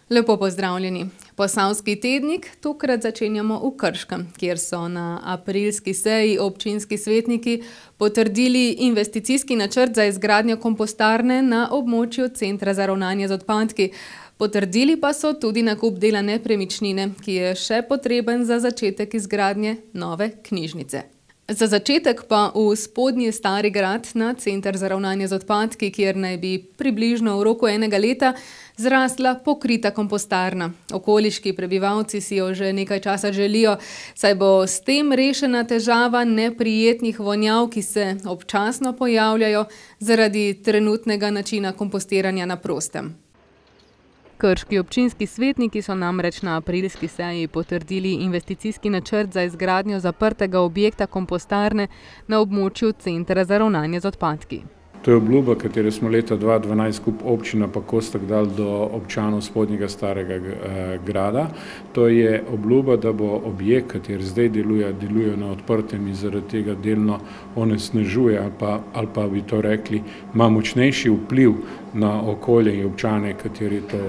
Lepo pozdravljeni. Posavski tednik tokrat začenjamo v Krškem, kjer so na aprilski seji občinski svetniki potrdili investicijski načrt za izgradnjo kompostarne na območju Centra za ravnanje z odpadki. Potrdili pa so tudi nakup dela nepremičnine, ki je še potreben za začetek izgradnje nove knjižnice. Za začetek pa v Spodnji Stari Grad na Center za ravnanje z odpadki, kjer naj bi približno v roku enega leta zrasla pokrita kompostarna. Okoliški prebivalci si jo že nekaj časa želijo, saj bo s tem rešena težava neprijetnih vonjav, ki se občasno pojavljajo zaradi trenutnega načina kompostiranja na prostem. Krški občinski svetniki so namreč na aprilski seji potrdili investicijski načrt za izgradnjo zaprtega objekta kompostarne na območju Centra za ravnanje z odpadki. To je obljuba, katero smo leta 2012 skup občina pa Kostak dali do občanov Spodnjega Starega Grada. To je obljuba, da bo objekt, kateri zdaj deluje na odprtem in zaradi tega delno onesnažuje ali pa bi to rekli, ima močnejši vpliv na okolje in občane, kateri to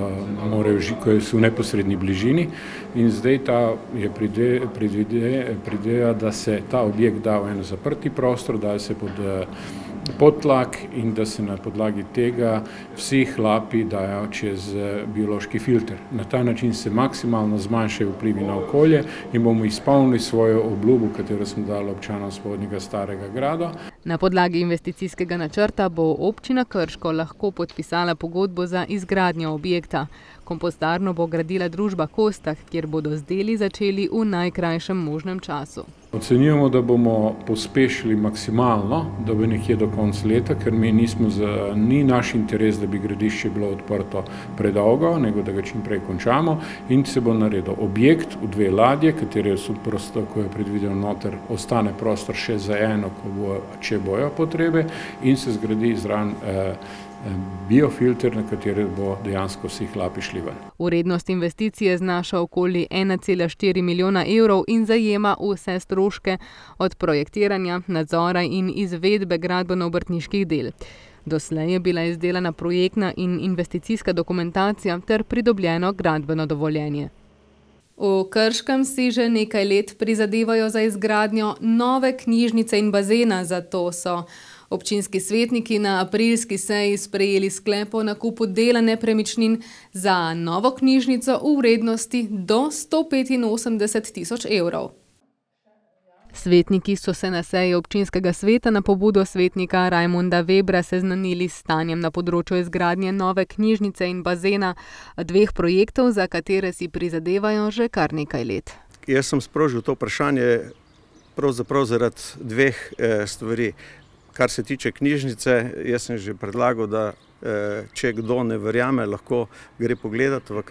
ko so v neposredni bližini. In zdaj ta je predvideva, da se ta objekt da v en zaprti prostor, da se pod tlak in da se na podlagi tega vsi hlapi dajo čez biološki filter. Na ta način se maksimalno zmanjšajo vplivi na okolje in bomo izpolnili svojo obljubo, katero smo dali občanom Spodnjega Starega Grada. Na podlagi investicijskega načrta bo občina Krško lahko podpisala pogodbo za izgradnjo objekta. Kompostarno bo gradila družba Kostak, kjer bodo z deli začeli v najkrajšem možnem času. Ocenjujemo, da bomo pospešili maksimalno, da bo nekje do konca leta, ker ni naš interes, da bi gradišče bilo odprto predolgo, nego da ga čim prej končamo in se bo naredil objekt v 2 ladje, katere so prosto, ko je predvideno noter, ostane prostor še za eno, če bojo potrebe, in se zgradi zraven biofilter, na katere bo dejansko vsi hlapi šli ven. Vrednost investicije znaša okoli 1,4 milijona evrov in zajema vse stroške od projektiranja, nadzora in izvedbe gradbeno-obrtniških del. Doslej je bila izdelana projektna in investicijska dokumentacija ter pridobljeno gradbeno dovoljenje. V Krškem si že nekaj let prizadevajo za izgradnjo nove knjižnice in bazena, zato so občinski svetniki na aprilski seji sprejeli sklep o nakupu dela nepremičnin za novo knjižnico v vrednosti do 185 tisoč evrov. Svetniki so se na seji občinskega sveta na pobudo svetnika Rajmunda Webra seznanili s stanjem na področju izgradnje nove knjižnice in bazena, 2 projektov, za katere si prizadevajo že kar nekaj let. Jaz sem sprožil to vprašanje pravzaprav zaradi 2 stvari. Kar se tiče knjižnice, jaz sem že predlagal, da če kdo ne verjame, lahko gre pogledati, v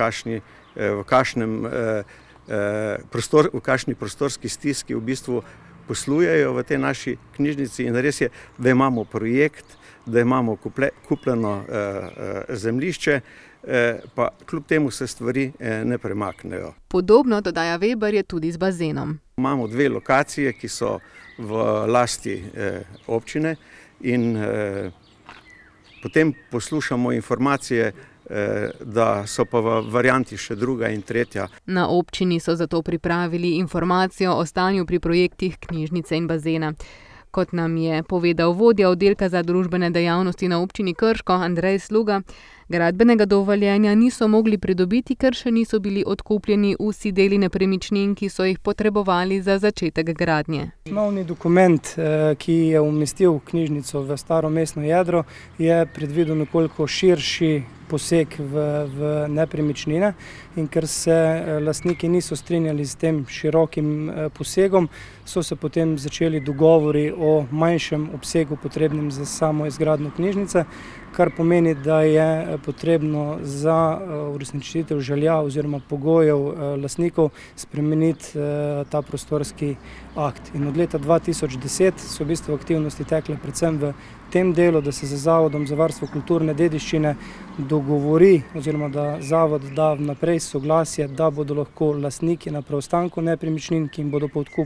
kakšni prostorski stiski v bistvu poslujejo v tej naši knjižnici. In res je, da imamo projekt, da imamo kupljeno zemljišče, pa kljub temu se stvari ne premaknejo. Podobno, dodaja Weber, je tudi z bazenom. Imamo 2 lokacije, ki so v lasti občine in potem poslušamo informacije, da so pa v varianti še 2. in 3. Na občini so zato pripravili informacijo o stanju pri projektih knjižnice in bazena. Kot nam je povedal vodja oddelka za družbene dejavnosti na občini Krško, Andrej Sluga, gradbenega dovoljenja niso mogli pridobiti, ker še niso bili odkupljeni vsi deli nepremičnin, ki so jih potrebovali za začetek gradnje. Osnovni dokument, ki je umestil knjižnico v staro mestno jedro, je predvidel nekoliko širši poseg v nepremičnine, in ker se lastniki niso strinjali s tem širokim posegom, so se potem začeli dogovori o manjšem obsegu potrebnem za samo izgradnjo knjižnice, kar pomeni, da je potrebno za uresničitev želja oziroma pogojev lastnikov spremeniti ta prostorski akt. In od leta 2010 so v bistvu aktivnosti tekle predvsem v tem delu, da se z Zavodom za varstvo kulturne dediščine dogovori oziroma da zavod da vnaprej soglasje, da bodo lahko lastniki na preostanku nepremičnin, ki jim bodo po odkupu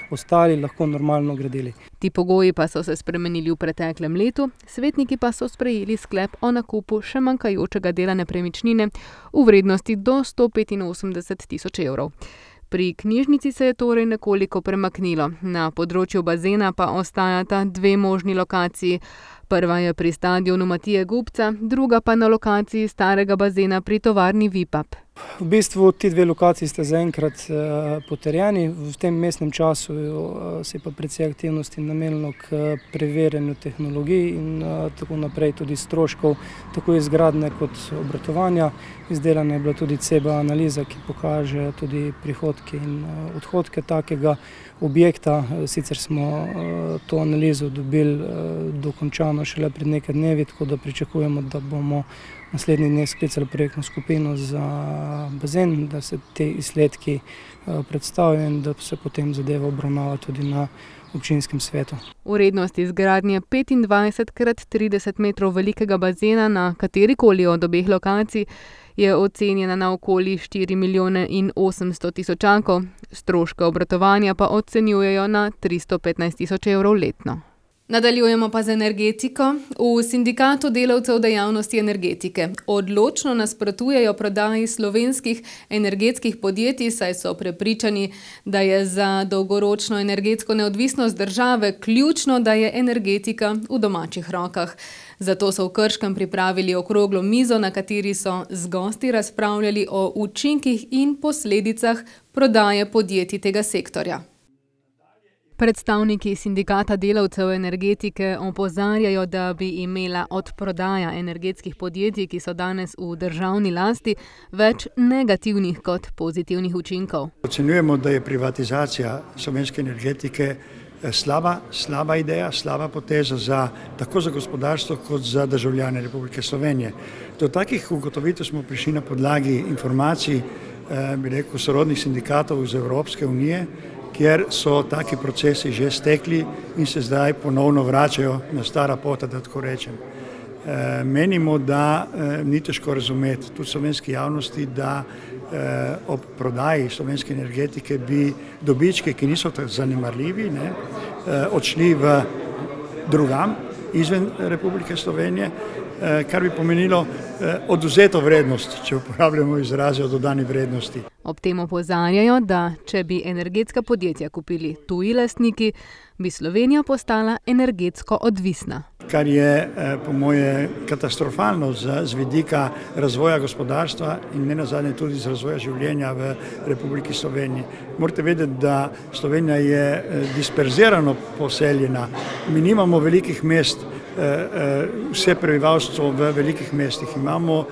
ostali lahko normalno gradili. Ti pogoji pa so se spremenili v preteklem letu, svetniki pa so sprejeli sklep o nakupu še manjkajočega dela nepremičnine v vrednosti do 185 tisoč evrov. Pri knjižnici se je torej nekoliko premaknilo, na področju bazena pa ostajata dve možni lokaciji. Prva je pri stadionu Matije Gubca, druga pa na lokaciji starega bazena pri tovarni Vipap. V bistvu ti dve lokaciji sta zaenkrat potrjeni, v tem mestnem času se je pa precej aktivnosti namenilo k preverjanju tehnologij in tako naprej tudi stroškov, tako izgradnje kot obratovanja. Izdelana je bila tudi CEBA analiza, ki pokaže tudi prihodke in odhodke takega objekta. Sicer smo to analizo dobili dokončano šele pred nekaj dnevi, tako da pričakujemo, da bomo naslednji dneh sklicali projektno skupino za bazen, da se te izsledki predstavijo in da se potem zadeva obravnava tudi na občinskem svetu. Vrednost izgradnje 25x30 metrov velikega bazena na katerikoli od obeh lokacij je ocenjena na okoli 4 milijone in 800 tisočakov, stroške obratovanja pa ocenjujejo na 315 tisoč evrov letno. Nadaljujemo pa z energetiko. V Sindikatu delavcev dejavnosti energetike odločno nasprotujejo prodaji slovenskih energetskih podjetij, saj so prepričani, da je za dolgoročno energetsko neodvisnost države ključno, da je energetika v domačih rokah. Zato so v Krškem pripravili okroglo mizo, na kateri so z gosti razpravljali o učinkih in posledicah prodaje podjetij tega sektorja. Predstavniki Sindikata delavcev energetike opozarjajo, da bi imela odprodaja energetskih podjetij, ki so danes v državni lasti, več negativnih kot pozitivnih učinkov. Ocenjujemo, da je privatizacija slovenske energetike slaba ideja, slaba poteza tako za gospodarstvo kot za državljane Republike Slovenije. Do takih ugotovitev smo prišli na podlagi informacij, sorodnih sindikatov iz Evropske unije, kjer so taki procesi že stekli in se zdaj ponovno vračajo na stara pota, da tako rečem. Menimo, da ni težko razumeti tudi slovenski javnosti, da ob prodaji slovenske energetike bi dobičke, ki niso tako zanemarljivi, odšli v drugam izven Republike Slovenije, kar bi pomenilo odvzeto vrednost, če uporabljamo izraze o dodani vrednosti. Ob tem opozarjajo, da če bi energetska podjetja kupili tuji lastniki, bi Slovenija postala energetsko odvisna. Kar je po moje katastrofalno z vidika razvoja gospodarstva in nenazadnje tudi z razvoja življenja v Republiki Sloveniji. Morate vedeti, da Slovenija je disperzirano poseljena. Mi nimamo velikih mest, vse prebivalstvo v velikih mestih. Imamo,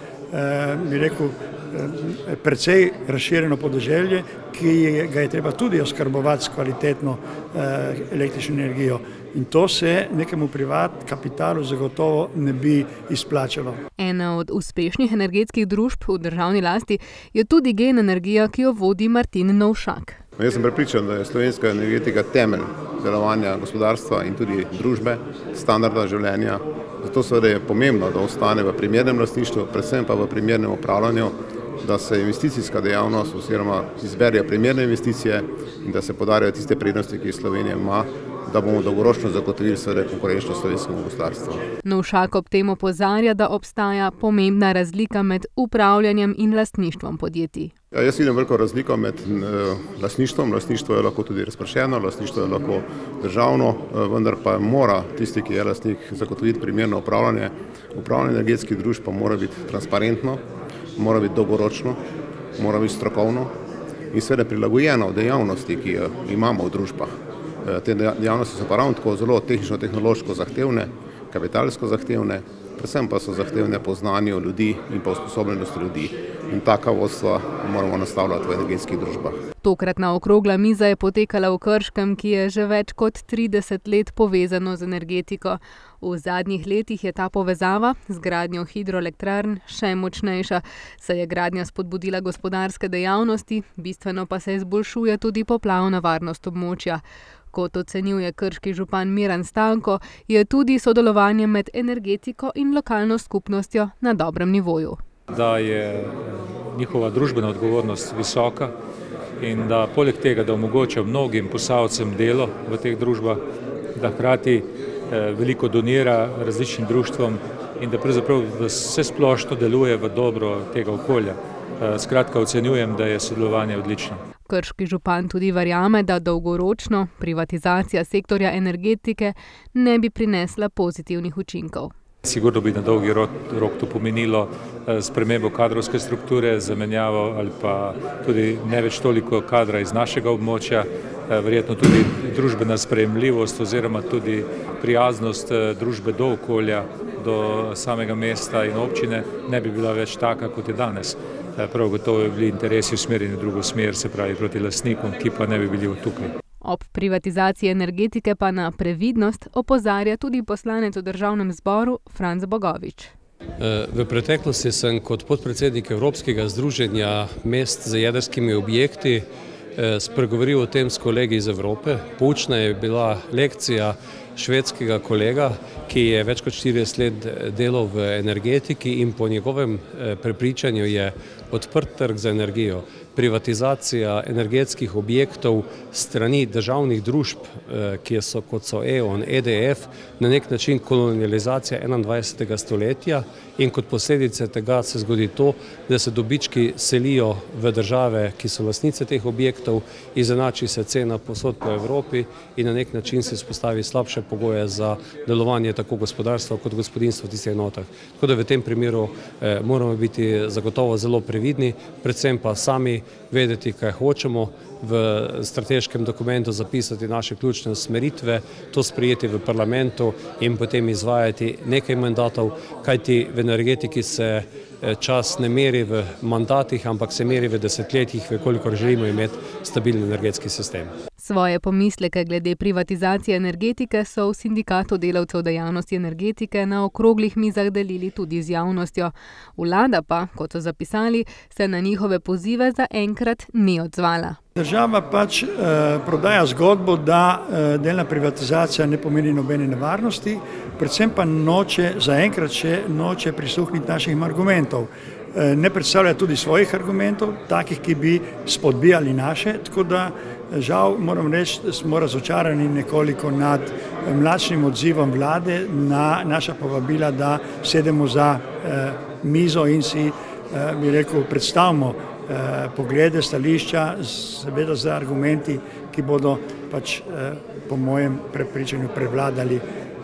precej razširjeno podeželje, ki ga je treba tudi oskrbovati s kvalitetno električno energijo. In to se nekemu privat kapitalu zagotovo ne bi izplačalo. Ena od uspešnih energetskih družb v državni lasti je tudi Gen energija, ki jo vodi Martin Novšak. Jaz sem prepričan, da je slovenska energetika temelj delovanja gospodarstva in tudi družbe, standarda življenja. Zato seveda je pomembno, da ostane v primernem lastništvu, predvsem pa v primernem upravljanju, da se investicijska dejavnost oziroma izberejo primerne investicije in da se podarijo tiste prednosti, ki Slovenija ima, da bomo dolgoročno zagotovili konkurenčnost slovenskemu gospodarstvu. Novšak ob tem opozarja, da obstaja pomembna razlika med upravljanjem in lastništvom podjetij. Jaz vidim veliko razliko med lastništvom. Lastništvo je lahko tudi razpršeno, lastništvo je lahko državno, vendar pa mora tisti, ki je lastnik, zagotoviti primerno upravljanje. Upravljanje energetskih družb pa mora biti transparentno, mora biti dolgoročno, mora biti strokovno in seveda prilagojeno dejavnosti, ki jo imamo v družbah. Te dejavnosti so pa ravno tako zelo tehnično-tehnološko zahtevne, kapitalsko zahtevne, predvsem pa so zahtevne po znanju ljudi in po usposobljenosti ljudi. In taka vodstva moramo nastavljati v energetskih družbah. Tokratna okrogla miza je potekala v Krškem, ki je že več kot 30 let povezano z energetiko. V zadnjih letih je ta povezava z gradnjo hidroelektrarn še močnejša, saj je gradnja spodbudila gospodarske dejavnosti, bistveno pa se izboljšuje tudi poplavna varnost območja. Kot ocenjuje krški župan Miran Stanko, je tudi sodelovanje med energetiko in lokalno skupnostjo na dobrem nivoju. Da je njihova družbena odgovornost visoka, in da poleg tega, da omogoča mnogim Posavcem delo v teh družbah, da hkrati veliko donira različnim društvom in da pravzaprav vse splošno deluje v dobro tega okolja. Skratka, ocenjujem, da je sodelovanje odlično. Krški župan tudi verjame, da dolgoročno privatizacija sektorja energetike ne bi prinesla pozitivnih učinkov. Sigurno bi na dolgi rok to pomenilo spremembo kadrovske strukture, zamenjavo ali pa tudi ne več toliko kadra iz našega območja, verjetno tudi družbena sprejemljivost oziroma tudi prijaznost družbe do okolja, do samega mesta in občine ne bi bila več taka, kot je danes. Prav gotovo bi bili interesi usmerjeni v drugo smer, se pravi proti lastnikom, ki pa ne bi bili tukaj. Ob privatizaciji energetike pa na previdnost opozarja tudi poslanec v Državnem zboru Franc Bogovič. V preteklosti sem kot podpredsednik Evropskega združenja mest z jedrskimi objekti spregovoril o tem s kolegi iz Evrope. Poučna je bila lekcija švedskega kolega, ki je več kot 40 let delal v energetiki in po njegovem prepričanju je odprt trg za energijo. Privatizacija energetskih objektov strani državnih družb, kot so E.ON, EDF, na nek način kolonializacija 21. stoletja in kot posledice tega se zgodi to, da se dobički selijo v države, ki so lastnice teh objektov, izenači se cena povsod po Evropi in na nek način se vzpostavi slabše pogoje za delovanje tako gospodarstva kot gospodinjstva v tistih enotah. Tako da v tem primeru moramo biti zagotovo zelo previdni, predvsem pa sami vedeti, kaj hočemo, v strateškem dokumentu zapisati naše ključne usmeritve, to sprejeti v parlamentu in potem izvajati nekaj mandatov, kajti v energetiki se čas ne meri v mandatih, ampak se meri v desetletjih, kolikor želimo imeti stabilni energetski sistem. Svoje pomisleke glede privatizacije energetike so v Sindikatu delavcev dejavnosti energetike na okroglih mizah delili tudi z javnostjo. Vlada pa, kot so zapisali, se na njihove pozive zaenkrat ni odzvala. Država pač prodaja zgodbo, da delna privatizacija ne pomeni nobene nevarnosti, predvsem pa zaenkrat še noče prisluhniti naših argumentov. Ne predstavlja tudi svojih argumentov, takih, ki bi spodbijali naše, tako da žal moram reči, da smo razočarani nekoliko nad mlačnim odzivom vlade na naša povabila, da sedemo za mizo in si, bi rekel, predstavimo poglede, stališča, seveda z argumenti, ki bodo pač po mojem prepričanju prevladali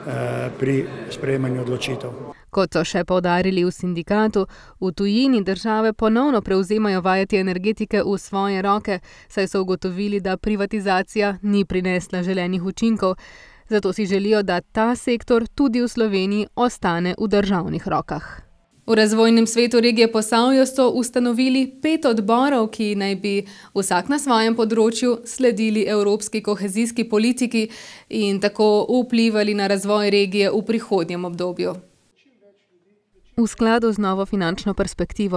pri sprejemanju odločitev. Kot so še poudarili v sindikatu, v tujini države ponovno prevzemajo vajeti energetike v svoje roke, saj so ugotovili, da privatizacija ni prinesla želenih učinkov. Zato si želijo, da ta sektor tudi v Sloveniji ostane v državnih rokah. V Razvojnem svetu regije Posavje so ustanovili 5 odborov, ki naj bi vsak na svojem področju sledili evropski kohezijski politiki in tako vplivali na razvoj regije v prihodnjem obdobju. V skladu z novo finančno perspektivo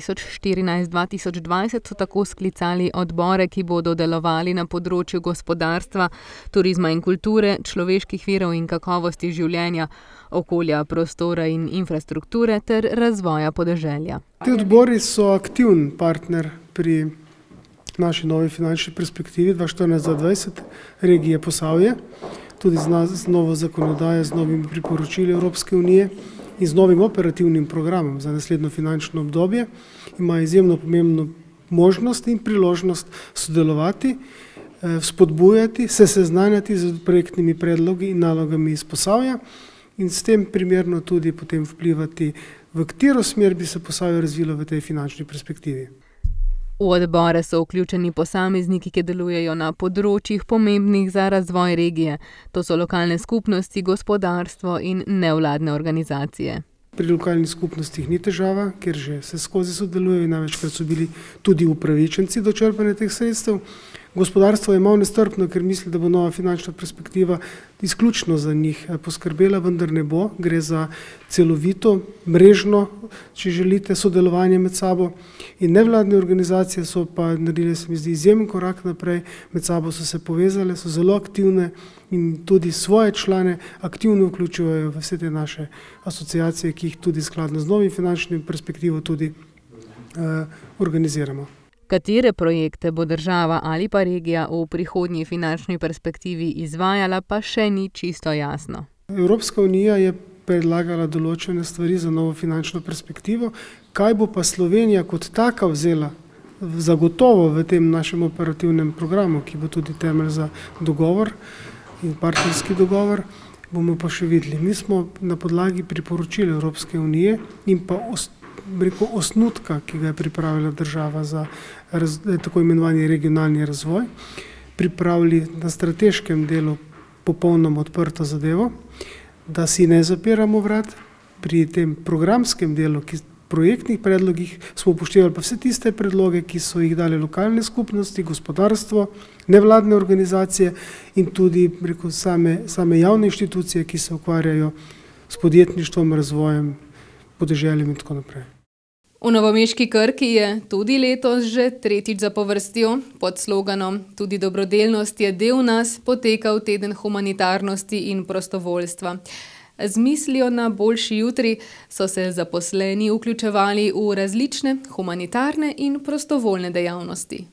2014-2020 so tako sklicali odbore, ki bodo delovali na področju gospodarstva, turizma in kulture, človeških virov in kakovosti življenja, okolja, prostora in infrastrukture ter razvoja podeželja. Ti odbori so aktiven partner pri naši novi finančni perspektivi 2014-2020 regije Posavje, tudi z novo zakonodajo, z novimi priporočili Evropske unije in z novim operativnim programom za naslednjo finančno obdobje. Ima izjemno pomembno možnost in priložnost sodelovati, spodbujati, se seznanjati z projektnimi predlogi in nalogami iz Posavja in s tem primerno tudi potem vplivati, v katero smer bi se Posavje razvilo v tej finančni perspektivi. V odbore so vključeni posamezniki, ki delujejo na področjih pomembnih za razvoj regije. To so lokalne skupnosti, gospodarstvo in nevladne organizacije. Pri lokalnih skupnostih ni težava, ker že se skozi sodelujejo in največkrat so bili tudi upravičenci do črpanja teh sredstev. Gospodarstvo je malo nestrpno, ker misli, da bo nova finančna perspektiva izključno za njih poskrbela, vendar ne bo. Gre za celovito, mrežno, če želite, sodelovanje med sabo. In nevladne organizacije so pa naredile, se mi zdi, izjemen korak naprej, med sabo so se povezale, so zelo aktivne in tudi svoje člane aktivno vključujejo v vse te naše asociacije, ki jih tudi skladno z novim finančnim perspektivo tudi organiziramo. Katere projekte bo država ali pa regija v prihodnji finančni perspektivi izvajala, pa še ni čisto jasno. Evropska unija je predlagala določene stvari za novo finančno perspektivo. Kaj bo pa Slovenija kot taka vzela zagotovo v tem našem operativnem programu, ki bo tudi temelj za dogovor in partnerski dogovor, bomo pa še videli. Mi smo na podlagi priporočil Evropske unije in pa osnutka, ki ga je pripravila država za tako imenovani regionalni razvoj, pripravili na strateškem delu popolnoma odprto zadevo, da si ne zapiramo vrat. Pri tem programskem delu, projektnih predlogih, smo upoštevali pa vse tiste predloge, ki so jih dali lokalne skupnosti, gospodarstvo, nevladne organizacije in tudi same javne inštitucije, ki se ukvarjajo s podjetništvom, razvojem, podeželjem in tako naprej. V novomeški Krki je tudi letos že tretjič zapovrstjo pod sloganom Tudi dobrodelnost je del nas potekal teden humanitarnosti in prostovoljstva. Z mislijo na boljši jutri so se zaposleni vključevali v različne humanitarne in prostovoljne dejavnosti.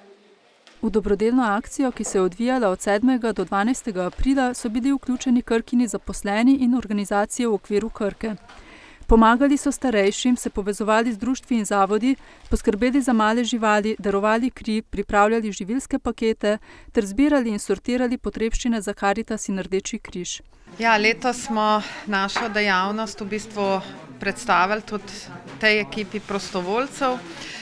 V dobrodelno akcijo, ki se je odvijala od 7. do 12. aprila, so bili vključeni Krkini zaposleni in organizacije v okviru Krke. Pomagali so starejšim, se povezovali z društvi in zavodi, poskrbeli za male živali, darovali kri, pripravljali živilske pakete ter zbirali in sortirali potrebščine za Karitas in Rdeči križ. Ja, letos smo našo dejavnost v bistvu predstavili tudi tej ekipi prostovoljcev.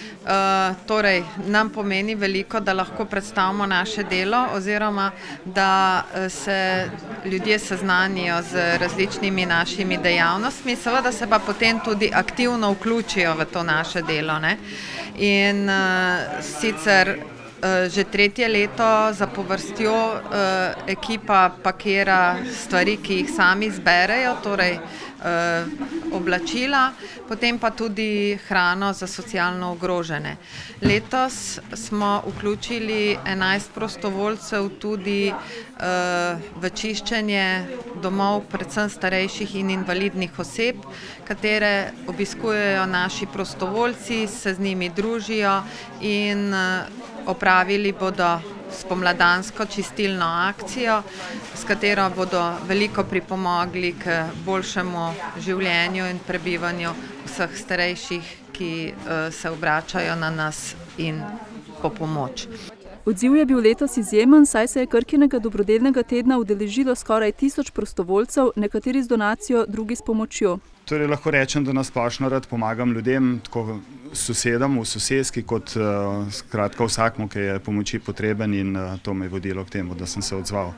Torej, nam pomeni veliko, da lahko predstavimo naše delo oziroma da se ljudje seznanijo z različnimi našimi dejavnostmi, seveda se pa potem tudi aktivno vključijo v to naše delo. In sicer že tretje leto zapovrstjo ekipa pakira stvari, ki jih sami zberejo, torej oblačila, potem pa tudi hrano za socialno ogrožene. Letos smo vključili 11 prostovoljcev tudi v čiščenje domov, predvsem starejših in invalidnih oseb, katere obiskujejo naši prostovoljci, se z njimi družijo in opravili bodo spomladansko čistilno akcijo, s katero bodo veliko pripomogli k boljšemu življenju in prebivanju vseh starejših, ki se obračajo na nas in po pomoč. Odziv je bil letos izjemen, saj se je Krkinega dobrodelnega tedna udeležilo skoraj 1000 prostovoljcev, nekateri z donacijo, drugi s pomočjo. Torej lahko rečem, da nasplošno rad pomagam ljudem, tako sosedam v soseski, kot skratka vsakmu, ki je pomoči potreben, in to me je vodilo k temu, da sem se odzval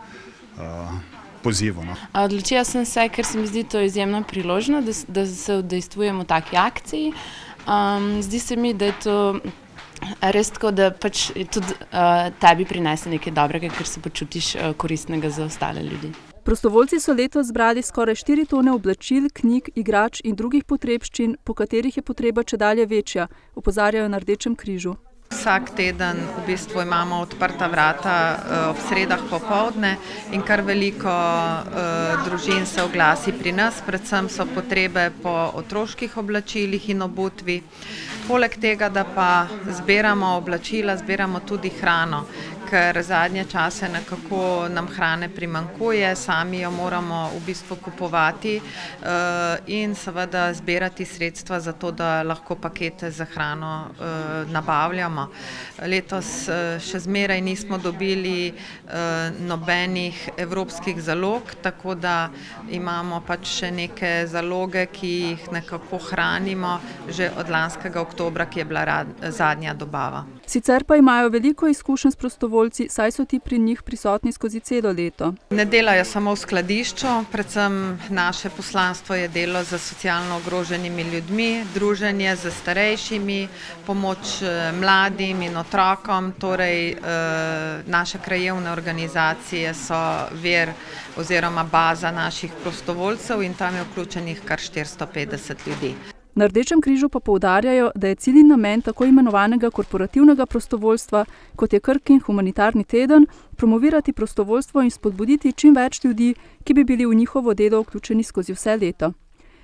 pozivu. Odločila sem se, ker se mi zdi to izjemna priložnost, da se udejstvujemo v taki akciji. Zdi se mi, da je to res tako, da pač tudi tebi prinese nekaj dobrega, ker se počutiš koristnega za ostale ljudi. Prostovoljci so letos zbrali skoraj 4 tone oblačil, knjig, igrač in drugih potrebščin, po katerih je potreba čedalje večja, opozarjajo na Rdečem križu. Vsak teden v bistvu imamo odprta vrata ob sredah popoldne in kar veliko družin se oglasi pri nas, predvsem so potrebe po otroških oblačilih in obutvi. Poleg tega, da pa zbiramo oblačila, zbiramo tudi hrano, ker zadnje čase nekako nam hrane primanjkuje, sami jo moramo v bistvu kupovati in seveda zbirati sredstva za to, da lahko pakete za hrano nabavljamo. Letos še zmeraj nismo dobili nobenih evropskih zalog, tako da imamo pač še neke zaloge, ki jih nekako hranimo že od lanskega oktobra, ki je bila zadnja dobava. Sicer pa imajo veliko izkušenj s prostovoljci, saj so ti pri njih prisotni skozi celo leto. Ne delajo samo v skladišču, predvsem naše poslanstvo je delo z socialno ogroženimi ljudmi, druženje z starejšimi, pomoč mladim in otrokom, torej naše krajevne organizacije so vir oziroma baza naših prostovoljcev in tam je vključenih kar 450 ljudi. Na Rdečem križu pa poudarjajo, da je cilj in namen tako imenovanega korporativnega prostovoljstva, kot je Krkin humanitarni teden, promovirati prostovoljstvo in spodbuditi čim več ljudi, ki bi bili v njihovo delo vključeni skozi vse leto.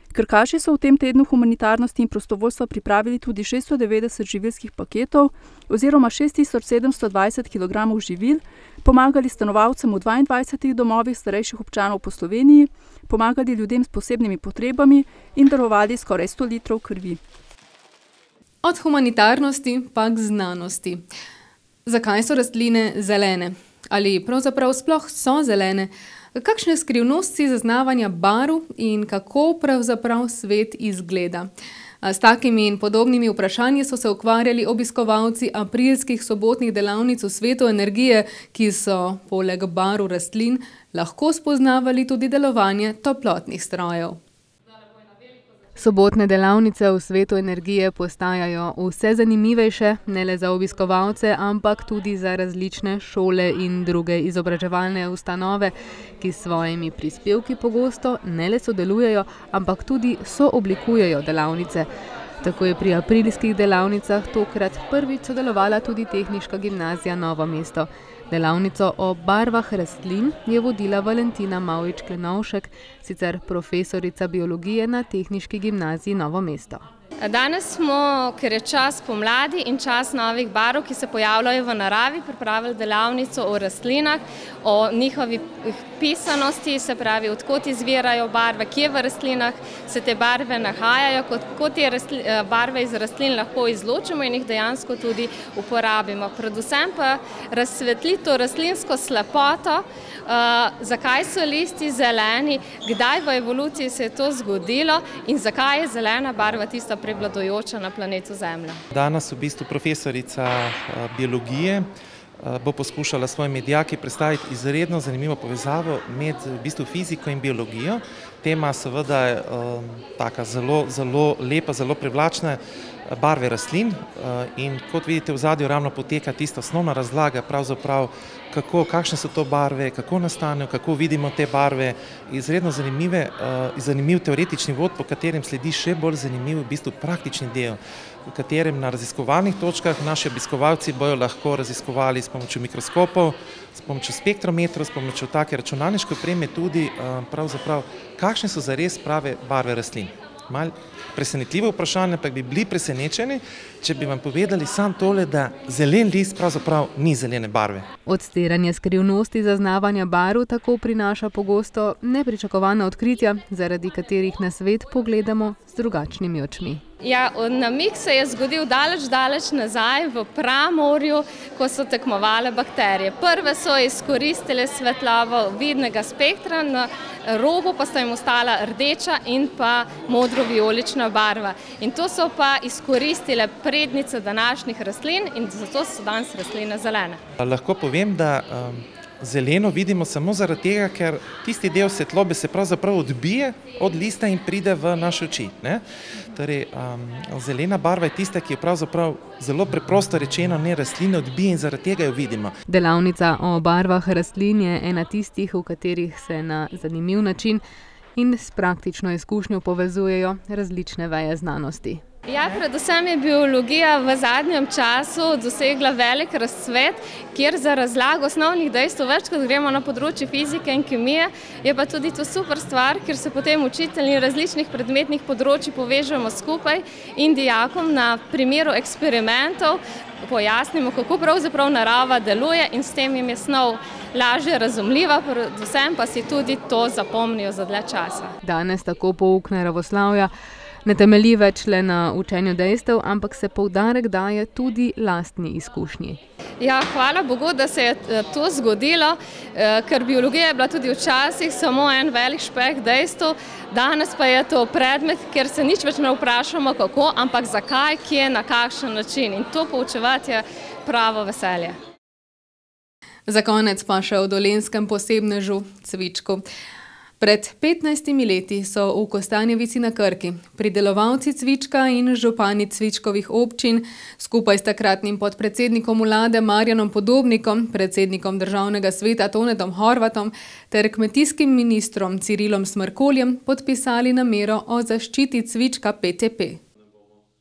Krkaši so v tem tednu humanitarnosti in prostovoljstva pripravili tudi 690 živilskih paketov oziroma 6720 kg živil, pomagali stanovalcem v 22 domovih starejših občanov po Sloveniji, pomagali ljudem s posebnimi potrebami in darovali skoraj 100 litrov krvi. Od humanitarnosti pa k znanosti. Zakaj so rastline zelene? Ali pravzaprav sploh so zelene? Kakšne skrivnosti zaznavanja barv in kako pravzaprav svet izgleda? S takimi in podobnimi vprašanji so se ukvarjali obiskovalci aprilskih sobotnih delavnic v svetu energije, ki so poleg barv rastlin lahko spoznavali tudi delovanje toplotnih strojev. Sobotne delavnice v svetu energije postajajo vse zanimivejše, ne le za obiskovalce, ampak tudi za različne šole in druge izobraževalne ustanove, ki s svojimi prispevki pogosto ne le sodelujejo, ampak tudi sooblikujejo delavnice. Tako je pri aprilskih delavnicah tokrat prvič sodelovala tudi Tehniška gimnazija Novo mesto. Delavnico o barvah rastlin je vodila Valentina Mavrič-Klenovšek, sicer profesorica biologije na Tehniški gimnaziji Novo mesto. Danes smo, ker je čas pomladi in čas novih barv, ki se pojavljajo v naravi, pripravili delavnico o rastlinah, o njihovi pisanosti, se pravi, odkot izvirajo barve, kje v rastlinah se te barve nahajajo, kot te barve iz rastlin lahko izločimo in jih dejansko tudi uporabimo. Predvsem pa razsvetli to rastlinsko slepoto, zakaj so listi zeleni, kdaj v evoluciji se je to zgodilo in zakaj je zelena barva tista prevladujoča na planetu Zemlja. Danes v bistvu profesorica biologije bo poskušala svojimi dijaki predstaviti izredno zanimivo povezavo med v bistvu fiziko in biologijo. Tema seveda je taka zelo lepa, zelo privlačna, barve rastlin in kot vidite v zadju ravno poteka tista osnovna razlaga pravzaprav, kakšne so to barve, kako nastanejo, kako vidimo te barve. Izredno zanimiv teoretični vod, po katerem sledi še bolj zanimiv v bistvu praktični del, v katerem na raziskovalnih točkah naši obiskovalci bojo lahko raziskovali s pomočjo mikroskopov, s pomočjo spektrometrov, s pomočjo take računalniške opreme tudi pravzaprav, kakšne so zares prave barve rastlin. Malo presenetljivo vprašanje, ampak bi bili presenečeni, če bi vam povedali sam tole, da zelen list pravzaprav ni zelene barve. Odstiranje skrivnosti zaznavanja barv tako prinaša pogosto nepričakovana odkritja, zaradi katerih na svet pogledamo z drugačnimi očmi. Ja, namig se je zgodil daleč nazaj v Pramorju, ko so tekmovale bakterije. Prve so izkoristile svetlobo vidnega spektra, na robu pa sta jim ostala rdeča in pa modro-vijolična barva. In to so pa izkoristile prednice današnjih rastlin in zato so danes rastline zelene. Lahko povem, da zeleno vidimo samo zaradi tega, ker tisti del svetlobe se pravzaprav odbije od lista in pride v naše oči. Torej, zelena barva je tista, ki je pravzaprav zelo preprosto rečeno ne rastline odbije in zaradi tega jo vidimo. Delavnica o barvah rastlin je ena tistih, v katerih se na zanimiv način in s praktično izkušnjo povezujejo različne veje znanosti. Ja, predvsem je biologija v zadnjem času dosegla velik razcvet, kjer za razlago osnovnih dejstev večkrat gremo na področje fizike in kemije, je pa tudi to super stvar, ker se potem učitelji različnih predmetnih področij povežemo skupaj in dijakom na primeru eksperimentov pojasnimo, kako pravzaprav narava deluje in s tem jim je snov lažje razumljiva, predvsem pa si tudi to zapomnijo za dlje časa. Danes tako pouk naravoslavja ne temelji več le na učenju dejstev, ampak se poudarek daje tudi lastni izkušnji. Ja, hvala Bogu, da se je to zgodilo, ker biologija je bila tudi včasih samo en velik špeh dejstev, danes pa je to predmet, ker se nič več ne vprašamo kako, ampak zakaj, kje, na kakšen način in to poučevati je pravo veselje. Za konec pa še o dolenjskem posebnežu cvičku. Pred 15 leti so v Kostanjevici na Krki pridelovalci cvička in župani cvičkovih občin skupaj s takratnim podpredsednikom vlade Marjanom Podobnikom, predsednikom državnega sveta Tonetom Horvatom ter kmetijskim ministrom Cirilom Smrkoljem podpisali namero o zaščiti cvička PTP.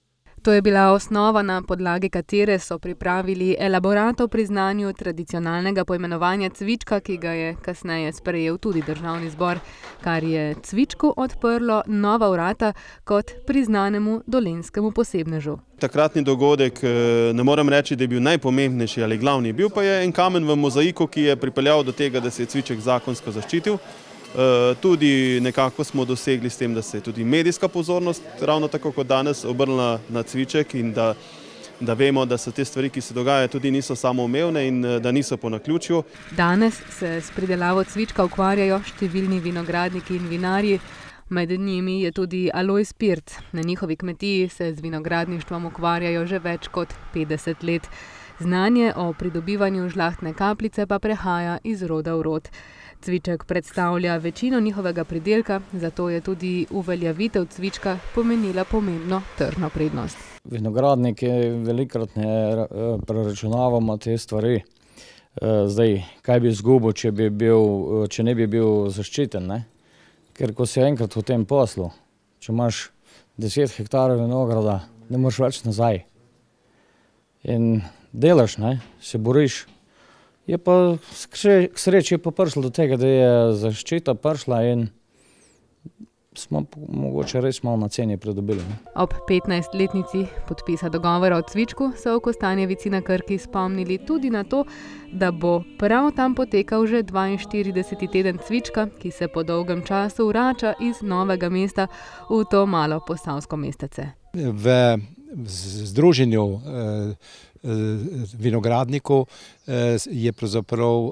To je bila osnova, na podlagi katere so pripravili elaborat o priznanju tradicionalnega poimenovanja cvička, ki ga je kasneje sprejel tudi Državni zbor, kar je cvičku odprlo nova vrata kot priznanemu dolenjskemu posebnežu. Takratni dogodek ne morem reči, da je bil najpomembnejši ali glavni, bil pa je en kamen v mozaiku, ki je pripeljal do tega, da se je cviček zakonsko zaščitil. Tudi nekako smo dosegli s tem, da se je tudi medijska pozornost, ravno tako kot danes, obrnila na cviček in da vemo, da so te stvari, ki se dogajajo, tudi niso samoumevne in da niso po naključju. Danes se s pridelavo cvička ukvarjajo številni vinogradniki in vinarji. Med njimi je tudi Alojz Pirt. Na njihovi kmetiji se z vinogradništvom ukvarjajo že več kot 50 let. Znanje o pridobivanju žlahtne kapljice pa prehaja iz roda v rod. Cviček predstavlja večino njihovega pridelka, zato je tudi uveljavitev cvička pomenila pomembno tržno prednost. Vinogradniki velikokrat ne preračunavamo te stvari. Zdaj, kaj bi izgubil, če ne bi bil zaščiten, ne? Ker ko si enkrat v tem poslu, če imaš 10 hektarov vinograda, ne moreš več nazaj. In delaš, ne, se boriš. Je pa k sreči pa prišlo do tega, da je zaščita prišla in smo mogoče res malo na ceni pridobili. Ob 15-letnici podpisa dogovora o cvičku so v Kostanjevici na Krki spomnili tudi na to, da bo prav tam potekal že 42. teden cvička, ki se po dolgem času vrača iz Novega Mesta v to malo posavsko mestece. V združenju vinogradnikov je pravzaprav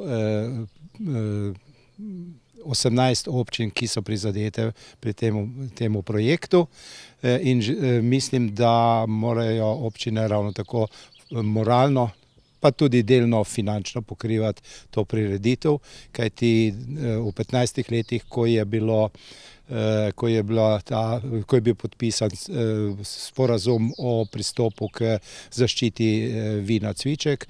18 občin, ki so prizadete pri temu projektu in mislim, da morajo občine ravno tako moralno pa tudi delno finančno pokrivati to prireditev, kajti v 15 letih, ko je bil podpisan sporazum o pristopu k zaščiti vina cviček,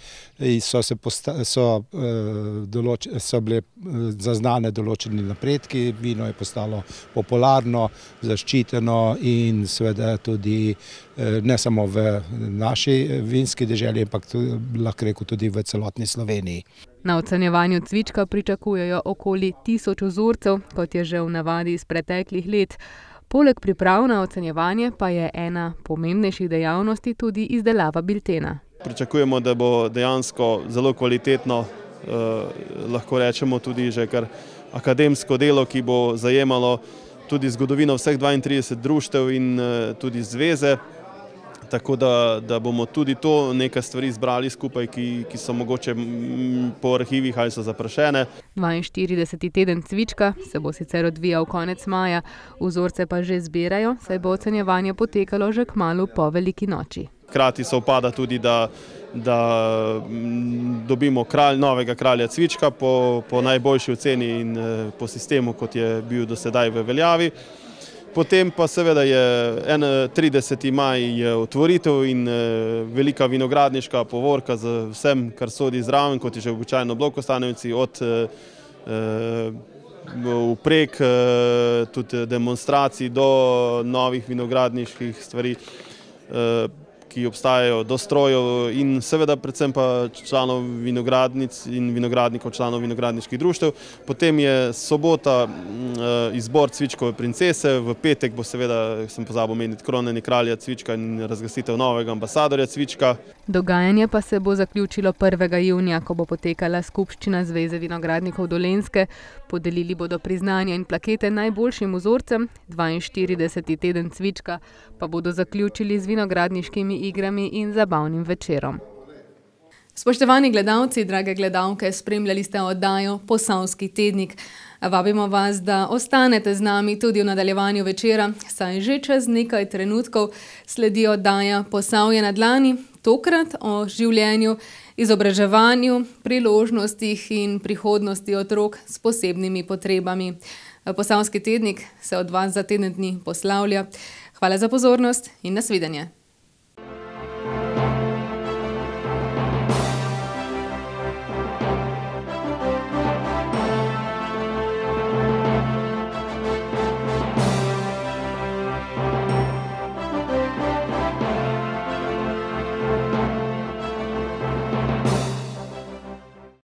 so bile zaznane določeni napredki, vino je postalo popularno, zaščiteno in seveda tudi ne samo v naši vinski deželi, ampak lahko rekel tudi v celotni Sloveniji. Na ocenjevanju cvička pričakujejo okoli 1000 vzorcev, kot je že v navadi iz preteklih let. Poleg priprav na ocenjevanje pa je ena pomembnejših dejavnosti tudi izdelava biltena. Pričakujemo, da bo dejansko zelo kvalitetno, lahko rečemo tudi že kar akademsko delo, ki bo zajemalo tudi zgodovino vseh 32 društev in tudi zveze. Tako da bomo tudi to nekaj stvari zbrali skupaj, ki so mogoče po arhivih ali so zaprašene. 42. teden cvička se bo sicer odvijal konec maja, vzorce pa že zbirajo, saj bo ocenjevanje potekalo že kmalu po veliki noči. Hkrati se upada tudi, da dobimo novega kralja cvička po najboljši oceni in po sistemu, kot je bil do sedaj v veljavi. Potem pa seveda je 30. maj je otvoritev in velika vinogradniška povorka z vsem, kar sodi zraven, kot je že običajno bilo v Kostanjevici, od vprek tudi demonstracij do novih vinogradniških stvari, ki obstajajo, do strojev in seveda predvsem pa članov vinogradnic in vinogradnikov, članov vinogradniških društev. Potem je sobota izbor cvičkove princese, v petek bo seveda, sem pozabil omeniti, kronanje kralja cvička in razglasitev novega ambasadorja cvička. Dogajanje pa se bo zaključilo 1. junija, ko bo potekala skupščina Zveze vinogradnikov Dolenjske. Podelili bodo priznanja in plakete najboljšim vzorcem, 42. teden cvička pa bodo zaključili z vinogradniškimi igrami in zabavnim večerom. Spoštovani gledalci, drage gledalke, spremljali ste oddajo Posavski tednik. Vabimo vas, da ostanete z nami tudi v nadaljevanju večera, saj že čez nekaj trenutkov sledi oddaja Posavje na dlani, tokrat o življenju, izobraževanju, priložnostih in prihodnosti otrok s posebnimi potrebami. Posavski tednik se od vas za teden dni poslavlja. Hvala za pozornost in nasvidenje.